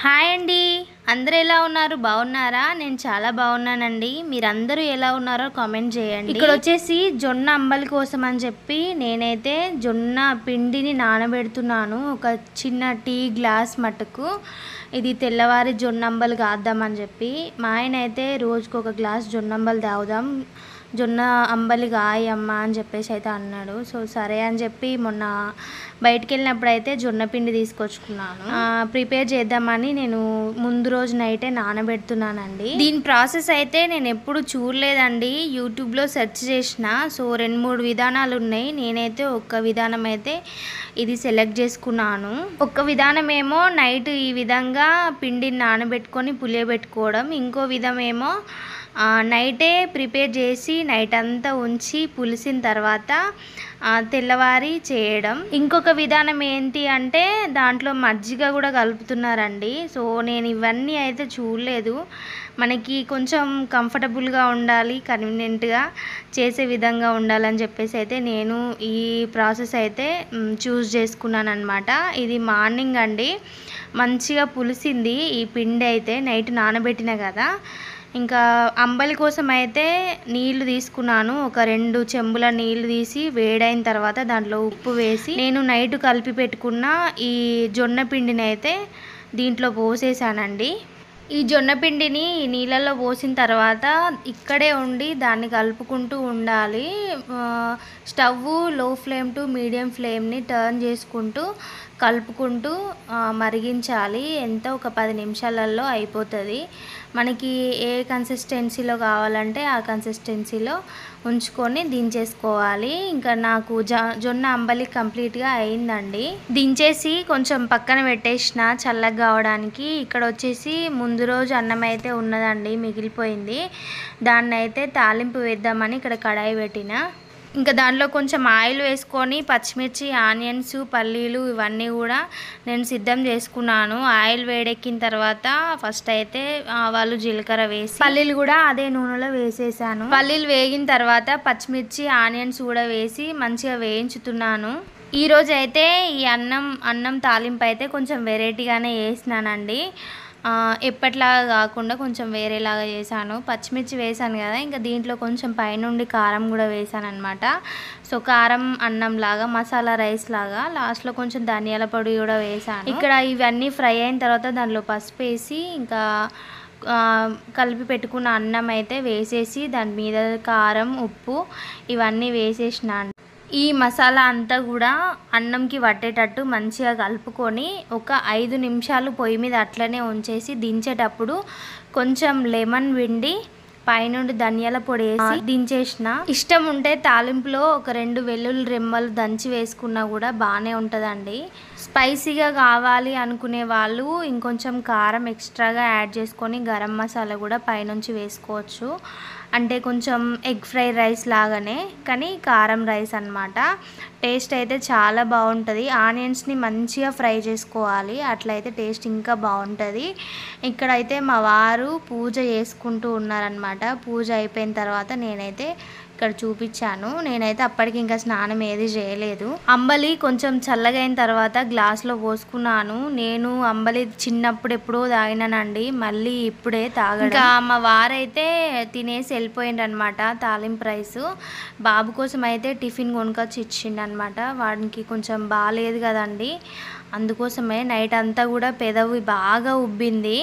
Hi అండి. అందరూ ఎలా ఉన్నారు? బాగున్నారా? నేను చాలా బాగున్నానండి. మీరందరూ ఎలా ఉన్నారో కామెంట్ చేయండి. ఇక్కడ వచ్చేసి జొన్న అంబలి కోసం అని చెప్పి నేనైతే జొన్న పిండిని నానబెడుతున్నాను. ఒక చిన్న టీ గ్లాస్ మట్టుకు ఇది తెల్లవారి జొన్న అంబలి కాద్దామని చెప్పి మా ఆయన అయితే రోజుకు ఒక గ్లాస్ జొన్న అంబలి తాగుదాం, జొన్న అంబలి గాయమ్మ అని చెప్పేసి అయితే అన్నాడు. సో సరే అని చెప్పి మొన్న బయటికి వెళ్ళినప్పుడు అయితే జొన్న పిండి తీసుకొచ్చుకున్నాను. ప్రిపేర్ చేద్దామని నేను ముందు రోజు నైటే నానబెడుతున్నానండి. దీని ప్రాసెస్ అయితే నేను ఎప్పుడు చూడలేదండి. యూట్యూబ్లో సెర్చ్ చేసిన. సో 2-3 విధానాలు ఉన్నాయి. నేనైతే ఒక్క విధానం అయితే ఇది సెలెక్ట్ చేసుకున్నాను. ఒక్క విధానం ఏమో నైట్ ఈ విధంగా పిండిని నానబెట్టుకొని పులియబెట్టుకోవడం, ఇంకో విధం ఏమో నైటే ప్రిపేర్ చేసి నైట్ అంతా ఉంచి పులిసిన తర్వాత తెల్లవారి చేయడం. ఇంకొక విధానం ఏంటి అంటే దాంట్లో మజ్జిగ కూడా కలుపుతున్నారండి. సో నేను ఇవన్నీ అయితే చూడలేదు. మనకి కొంచెం కంఫర్టబుల్గా ఉండాలి, కన్వీనియంట్గా చేసే విధంగా ఉండాలని చెప్పేసి అయితే నేను ఈ ప్రాసెస్ అయితే చూస్ చేసుకున్నాను అనమాట. ఇది మార్నింగ్ అండి, మంచిగా పులిసింది ఈ పిండి అయితే. నైట్ నానబెట్టిన కదా. ఇంకా అంబలి కోసం అయితే నీళ్లు తీసుకున్నాను. ఒక 2 చెంబుల నీళ్లు తీసి వేడైన తర్వాత దాంట్లో ఉప్పు వేసి నేను నైట్ కలిపి పెట్టుకున్న ఈ జొన్న పిండిని అయితే దీంట్లో పోసేసానండి. ఈ జొన్న పిండిని నీళ్ళల్లో పోసిన తర్వాత ఇక్కడే ఉండి దాన్ని కలుపుకుంటూ ఉండాలి. స్టవ్ లో ఫ్లేమ్ టు మీడియం ఫ్లేమ్ని టర్న్ చేసుకుంటూ కలుపుకుంటూ మరిగించాలి. ఎంత ఒక 10 నిమిషాలలో అయిపోతుంది. మనకి ఏ కన్సిస్టెన్సీలో కావాలంటే ఆ కన్సిస్టెన్సీలో ఉంచుకొని దించేసుకోవాలి. ఇంకా నాకు జొన్న అంబలి కంప్లీట్గా అయిందండి. దించేసి కొంచెం పక్కన పెట్టేసిన చల్లగా కావడానికి. ఇక్కడ వచ్చేసి ముందు రోజు అన్నం అయితే ఉన్నదండి, మిగిలిపోయింది. దాన్ని అయితే తాలింపు వేద్దామని ఇక్కడ కడాయి పెట్టిన. ఇంకా దాంట్లో కొంచెం ఆయిల్ వేసుకొని పచ్చిమిర్చి, ఆనియన్స్, పల్లీలు ఇవన్నీ కూడా నేను సిద్ధం చేసుకున్నాను. ఆయిల్ వేడెక్కిన తర్వాత ఫస్ట్ అయితే ఆవాలు, జీలకర్ర వేసి పల్లీలు కూడా అదే నూనెలో వేసేసాను. పల్లీలు వేగిన తర్వాత పచ్చిమిర్చి, ఆనియన్స్ కూడా వేసి మంచిగా వేయించుతున్నాను. ఈరోజు అయితే ఈ అన్నం తాలింపు అయితే కొంచెం వెరైటీగానే వేసినానండి. ఎప్పటిలాగా కాకుండా కొంచెం వేరేలాగా చేశాను. పచ్చిమిర్చి వేసాను కదా, ఇంకా దీంట్లో కొంచెం పైనుండి కారం కూడా వేసాను అనమాట. సో కారం అన్నం లాగా, మసాలా రైస్ లాగా. లాస్ట్లో కొంచెం ధనియాల పొడి కూడా వేసాను. ఇక్కడ ఇవన్నీ ఫ్రై అయిన తర్వాత దాంట్లో పసుపు వేసి ఇంకా కలిపి పెట్టుకున్న అన్నం అయితే వేసేసి దాని మీద కారం, ఉప్పు ఇవన్నీ వేసేసినాను. ఈ మసాలా అంతా కూడా అన్నంకి పట్టేటట్టు మంచిగా కలుపుకొని ఒక 5 నిమిషాలు పొయ్యి మీద అట్లనే ఉంచేసి దించేటప్పుడు కొంచెం లెమన్ పిండి పైనుండి ధనియాల పొడి వేసి దించేసిన. ఇష్టం ఉంటే తాలింపులో ఒక 2 వెల్లుల్లి రెమ్మలు దంచి వేసుకున్నా కూడా బాగానే ఉంటుందండి. స్పైసీగా కావాలి అనుకునే వాళ్ళు ఇంకొంచెం కారం ఎక్స్ట్రాగా యాడ్ చేసుకొని గరం మసాలా కూడా పైనుంచి వేసుకోవచ్చు. అంటే కొంచెం ఎగ్ ఫ్రైడ్ రైస్ లాగానే, కానీ కారం రైస్ అన్నమాట. టేస్ట్ అయితే చాలా బాగుంటుంది. ఆనియన్స్ని మంచిగా ఫ్రై చేసుకోవాలి, అట్లయితే టేస్ట్ ఇంకా బాగుంటుంది. ఇక్కడైతే మా వారు పూజ చేసుకుంటూ ఉన్నారనమాట. పూజ అయిపోయిన తర్వాత నేనైతే ఇక్కడ చూపించాను. నేనైతే అప్పటికి ఇంకా స్నానం ఏది చేయలేదు. అంబలి కొంచెం చల్లగైన తర్వాత గ్లాస్లో పోసుకున్నాను. నేను అంబలి చిన్నప్పుడు ఎప్పుడో తాగినానండి, మళ్ళీ ఇప్పుడే తాగడం. ఇంకా మా వారైతే తినేసి వెళ్ళిపోయిండు అనమాట. తాలింపు రైస్ బాబు కోసం అయితే టిఫిన్ కొనుకొచ్చి ఇచ్చిండు అనమాట. వాడికి కొంచెం బాగాలేదు కదండి, అందుకోసమే నైట్ అంతా కూడా పెదవి బాగా ఉబ్బింది.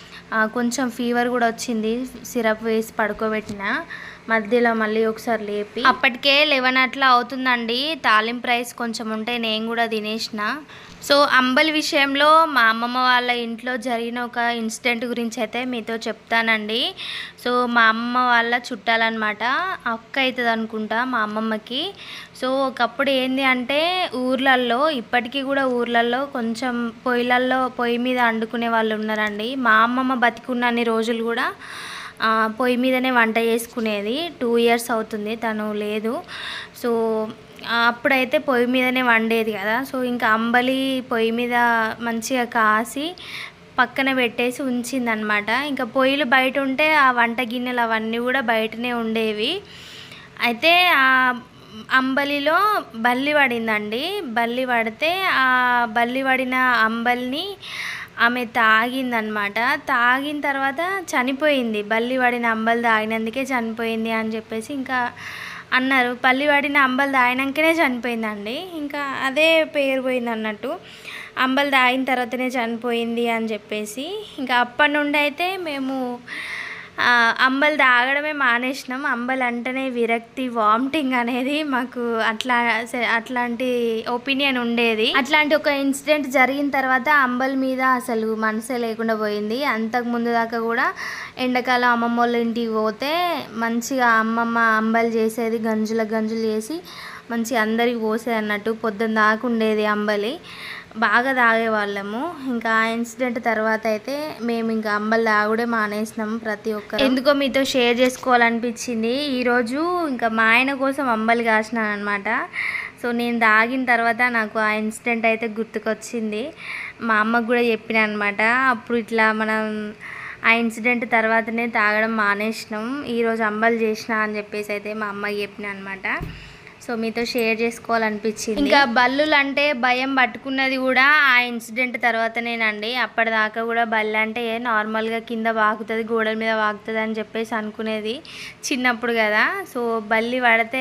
కొంచెం ఫీవర్ కూడా వచ్చింది. సిరప్ వేసి పడుకోబెట్టిన, మధ్యలో మళ్ళీ ఒకసారి లేపి. అప్పటికే 11 అట్లా అవుతుందండి. తాలింపు రైస్ కొంచెం ఉంటే నేను కూడా తినేసిన. సో అంబలి విషయంలో మా అమ్మమ్మ వాళ్ళ ఇంట్లో జరిగిన ఒక ఇన్సిడెంట్ గురించి అయితే మీతో చెప్తానండి. సో మా అమ్మమ్మ వాళ్ళ చుట్టాలన్నమాట, అక్క అవుతుంది అనుకుంటా మా అమ్మమ్మకి. సో ఒకప్పుడు ఏంది అంటే ఊర్లల్లో, ఇప్పటికీ కూడా ఊర్లలో కొంచెం పొయ్యి మీద వండుకునే వాళ్ళు ఉన్నారండి. మా అమ్మమ్మ బతికున్నన్ని రోజులు కూడా పొయ్యి మీదనే వంట చేసుకునేది. 2 ఇయర్స్ అవుతుంది తను లేదు. సో అప్పుడైతే పొయ్యి మీదనే వండేది కదా. సో ఇంకా అంబలి పొయ్యి మీద మంచిగా కాసి పక్కన పెట్టేసి ఉంచిందనమాట. ఇంకా పొయ్యిలు బయట ఉంటే ఆ వంట గిన్నెలు అవన్నీ కూడా బయటనే ఉండేవి. అయితే ఆ అంబలిలో బల్లి పడిందండి. బల్లి పడితే ఆ బల్లి పడిన అంబలిని ఆమె తాగిందనమాట. తాగిన తర్వాత చనిపోయింది. బల్లి పడిన అంబలు తాగినందుకే చనిపోయింది అని చెప్పేసి ఇంకా అన్నారు. బల్లి పడిన అంబలు తాగినాకనే చనిపోయిందండి. ఇంకా అదే పేరు పోయింది అన్నట్టు, అంబలు తాగిన తర్వాతనే చనిపోయింది అని చెప్పేసి. ఇంకా అప్పటి నుండి అయితే మేము అంబలు తాగడమే మానేసినాం. అంబలు అంటేనే విరక్తి, వామిటింగ్ అనేది మాకు అట్లాంటి ఒపీనియన్ ఉండేది. అట్లాంటి ఒక ఇన్సిడెంట్ జరిగిన తర్వాత అంబల్ మీద అసలు మనసే లేకుండా పోయింది. అంతకు ముందు దాకా కూడా ఎండాకాలం అమ్మమ్మ వాళ్ళ ఇంటికి పోతే మంచిగా అమ్మమ్మ అంబలు చేసేది, గంజులు చేసి మంచిగా అందరికి పోసేది అన్నట్టు. పొద్దున్న దాకా ఉండేది అంబలి, బాగా తాగేవాళ్ళము. ఇంకా ఆ ఇన్సిడెంట్ తర్వాత అయితే మేము ఇంకా అంబలి తాగుడే మానేసినాం ప్రతి ఒక్కరు. ఎందుకో మీతో షేర్ చేసుకోవాలనిపించింది ఈరోజు. ఇంకా మా ఆయన కోసం అంబలి కాసినాను అనమాట. సో నేను తాగిన తర్వాత నాకు ఆ ఇన్సిడెంట్ అయితే గుర్తుకొచ్చింది. మా అమ్మకు కూడా చెప్పిన అనమాట. అప్పుడు ఇట్లా మనం ఆ ఇన్సిడెంట్ తర్వాతనే తాగడం మానేసినాం, ఈరోజు అంబలి చేసిన అని చెప్పేసి అయితే మా అమ్మకి చెప్పిన అనమాట. సో మీతో షేర్ చేసుకోవాలనిపించింది. ఇంకా బల్లులు అంటే భయం పట్టుకున్నది కూడా ఆ ఇన్సిడెంట్ తర్వాతనేనండి. అప్పటిదాకా కూడా బల్లి అంటే నార్మల్గా కింద వాకుతుంది, గోడల మీద వాకుతుంది అని చెప్పేసి అనుకునేది చిన్నప్పుడు కదా. సో బల్లి పడితే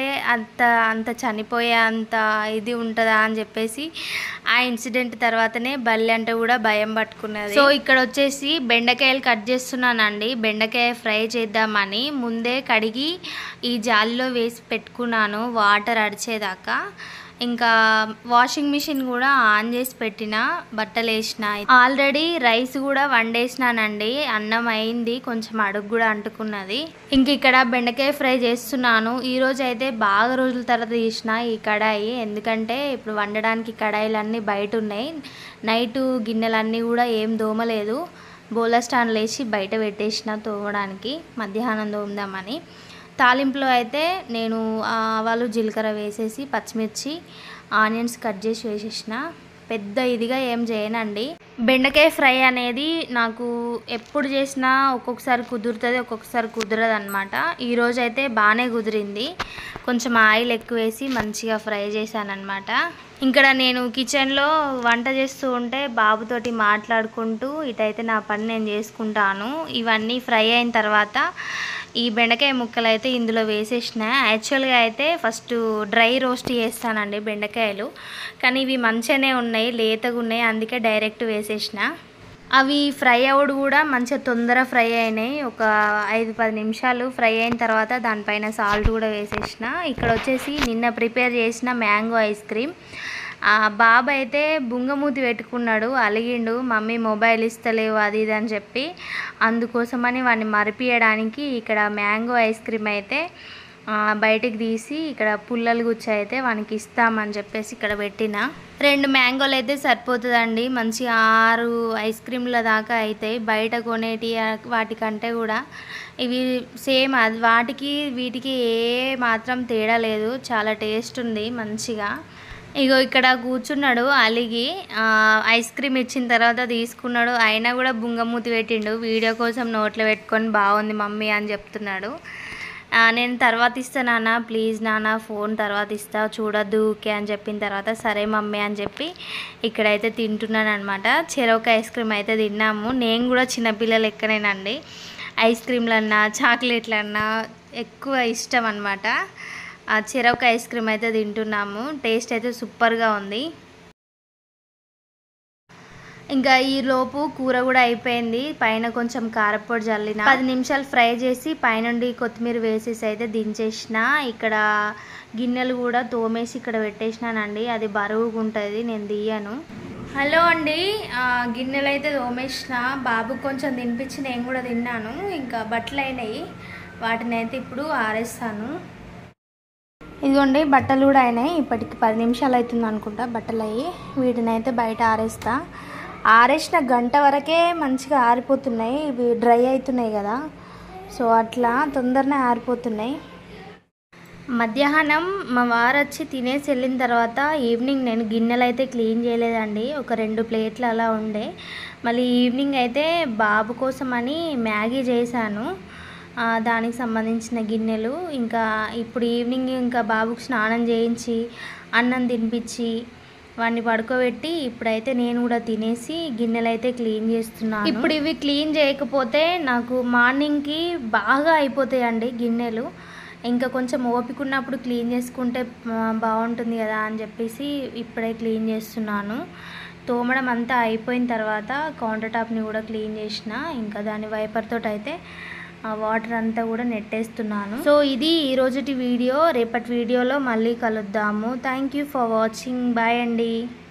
అంత చనిపోయే అంత ఇది ఉంటుందా అని చెప్పేసి ఆ ఇన్సిడెంట్ తర్వాతనే బల్లి అంటే కూడా భయం పట్టుకున్నది. సో ఇక్కడ వచ్చేసి బెండకాయలు కట్ చేస్తున్నానండి. బెండకాయ ఫ్రై చేద్దామని ముందే కడిగి ఈ జాలిలో వేసి పెట్టుకున్నాను వాటర్ అడిచేదాకా. ఇంకా వాషింగ్ మిషన్ కూడా ఆన్ చేసి పెట్టిన, బట్టలు వేసిన. ఆల్రెడీ రైస్ కూడా వండేసినానండి, అన్నం అయింది, కొంచెం అడుగు కూడా అంటుకున్నది. ఇంక ఇక్కడ బెండకాయ ఫ్రై చేస్తున్నాను. ఈరోజు అయితే బాగా రోజుల తర్వాత తీసిన ఈ కడాయి, ఎందుకంటే ఇప్పుడు వండడానికి కడాయిలన్నీ బయట ఉన్నాయి. నైటు గిన్నెలన్నీ కూడా ఏం దోమలేదు, బోలా స్టాండ్లు వేసి బయట పెట్టేసిన తోమడానికి, మధ్యాహ్నం తోముదామని. తాలింపులో అయితే నేను ఆవాలు జీలకర్ర వేసేసి పచ్చిమిర్చి ఆనియన్స్ కట్ చేసి వేసేసిన. పెద్ద ఇదిగా ఏం చేయనండి. బెండకాయ ఫ్రై అనేది నాకు ఎప్పుడు చేసినా ఒక్కొక్కసారి కుదురుతుంది, ఒక్కొక్కసారి కుదరదు అనమాట. ఈరోజు అయితే బాగానే కుదిరింది. కొంచెం ఆయిల్ ఎక్కువ వేసి మంచిగా ఫ్రై చేశానమాట. ఇక్కడ నేను కిచెన్లో వంట చేస్తూ ఉంటే బాబుతోటి మాట్లాడుకుంటూ ఇటైతే నా పని నేను చేసుకుంటాను. ఇవన్నీ ఫ్రై అయిన తర్వాత ఈ బెండకాయ ముక్కలు అయితే ఇందులో వేసేసిన. యాక్చువల్గా అయితే ఫస్ట్ డ్రై రోస్ట్ చేస్తానండి బెండకాయలు, కానీ ఇవి మంచిగానే ఉన్నాయి, లేతగా ఉన్నాయి, అందుకే డైరెక్ట్ వేసేసిన. అవి ఫ్రై అవుడు కూడా మంచిగా తొందర ఫ్రై అయినాయి. ఒక 5-10 నిమిషాలు ఫ్రై అయిన తర్వాత దానిపైన సాల్ట్ కూడా వేసేసిన. ఇక్కడ వచ్చేసి నిన్న ప్రిపేర్ చేసిన మ్యాంగో ఐస్ క్రీమ్. బాబు అయితే బుంగమూతి పెట్టుకున్నాడు, అలిగిండు, మమ్మీ మొబైల్ ఇస్తలేవు అది ఇది అని చెప్పి. అందుకోసమని వాడిని మరిపియడానికి ఇక్కడ మ్యాంగో ఐస్ క్రీమ్ అయితే బయటికి తీసి ఇక్కడ పుల్లలు గుచ్చి అయితే వానికి ఇస్తామని చెప్పేసి ఇక్కడ పెట్టిన. 2 మ్యాంగోలు అయితే సరిపోతుందండి, మంచి 6 ఐస్ క్రీమ్ల దాకా అవుతాయి. బయట కొనేటి వాటికంటే కూడా ఇవి సేమ్, అది వాటికి వీటికి ఏ మాత్రం తేడా లేదు, చాలా టేస్ట్ ఉంది మంచిగా. ఇగో ఇక్కడ కూర్చున్నాడు అలిగి, ఐస్ క్రీమ్ ఇచ్చిన తర్వాత తీసుకున్నాడు, అయినా కూడా బుంగమూతి పెట్టిండు. వీడియో కోసం నోట్లో పెట్టుకొని బాగుంది మమ్మీ అని చెప్తున్నాడు. నేను తర్వాత ఇస్తా నాన్న, ప్లీజ్ నాన్న ఫోన్ తర్వాత ఇస్తా, చూడద్దు ఊకే అని చెప్పిన తర్వాత సరే మమ్మీ అని చెప్పి ఇక్కడైతే తింటున్నాను అనమాట. చెరొక ఐస్ క్రీమ్ అయితే తిన్నాము. నేను కూడా చిన్నపిల్లలు ఎక్కనేనండి, ఐస్ క్రీమ్లన్నా చాక్లెట్లన్నా ఎక్కువ ఇష్టం అనమాట. చెరొక ఐస్ క్రీమ్ అయితే తింటున్నాము, టేస్ట్ అయితే సూపర్గా ఉంది. ఇంకా ఈ లోపు కూర కూడా అయిపోయింది. పైన కొంచెం కారపొడి జల్లిన, 10 నిమిషాలు ఫ్రై చేసి పైనుండి కొత్తిమీర వేసేసి అయితే దించేసిన. ఇక్కడ గిన్నెలు కూడా తోమేసి ఇక్కడ పెట్టేసినానండి, అది బరువుగా ఉంటుంది, నేను తీయను. హలో అండి, గిన్నెలు అయితే తోమేసిన, బాబుకు కొంచెం తినిపించి నేను కూడా తిన్నాను. ఇంకా బట్టలు అయినాయి, వాటిని అయితే ఇప్పుడు ఆరేస్తాను. ఇదిగోండి బట్టలు కూడా అయినాయి, ఇప్పటికి 10 నిమిషాలు అవుతుంది అనుకుంటా బట్టలు అయ్యి. వీటిని అయితే బయట ఆరేస్తా. ఆరేసిన గంట వరకే మంచిగా ఆరిపోతున్నాయి, ఇవి డ్రై అవుతున్నాయి కదా, సో అట్లా తొందరనే ఆరిపోతున్నాయి. మధ్యాహ్నం మా వారు వచ్చి తినేసి వెళ్ళిన తర్వాత ఈవినింగ్ నేను గిన్నెలు అయితే క్లీన్ చేయలేదండి, ఒక 2 ప్లేట్లు అలా ఉండే. మళ్ళీ ఈవినింగ్ అయితే బాబు కోసం అని మ్యాగీ చేశాను, దానికి సంబంధించిన గిన్నెలు. ఇంకా ఇప్పుడు ఈవినింగ్ ఇంకా బాబుకు స్నానం చేయించి అన్నం తినిపించి వాడిని పడుకోబెట్టి ఇప్పుడైతే నేను కూడా తినేసి గిన్నెలు అయితే క్లీన్ చేస్తున్నాను. ఇప్పుడు ఇవి క్లీన్ చేయకపోతే నాకు మార్నింగ్కి బాగా అయిపోతాయండి గిన్నెలు. ఇంకా కొంచెం ఓపిక ఉన్నప్పుడు క్లీన్ చేసుకుంటే బాగుంటుంది కదా అని చెప్పేసి ఇప్పుడే క్లీన్ చేస్తున్నాను. తోమడం అంతా అయిపోయిన తర్వాత కౌంటర్ టాప్ని కూడా క్లీన్ చేసిన. ఇంకా దాని వైపర్ తోటి అయితే ఆ వాటర్ అంతా కూడా నెట్టేస్తున్నాను. సో ఇది ఈరోజుటి వీడియో. రేపటి వీడియోలో మళ్ళీ కలుద్దాము. Thank you for watching. Bye అండి.